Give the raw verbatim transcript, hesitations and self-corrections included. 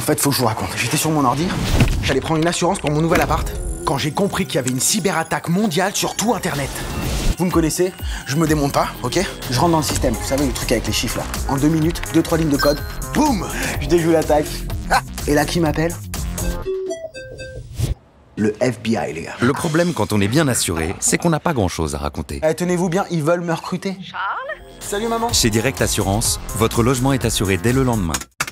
fait, faut que je vous raconte. J'étais sur mon ordi, j'allais prendre une assurance pour mon nouvel appart, quand j'ai compris qu'il y avait une cyberattaque mondiale sur tout Internet. Vous me connaissez, je me démonte pas, ok? Je rentre dans le système, vous savez, le truc avec les chiffres là. En deux minutes, deux, trois lignes de code, boum! Je déjoue l'attaque. Ah, et là, qui m'appelle? Le F B I, les gars. Le problème quand on est bien assuré, c'est qu'on n'a pas grand-chose à raconter. Eh, tenez-vous bien, ils veulent me recruter. Charles? Salut maman. Chez Direct Assurance, votre logement est assuré dès le lendemain.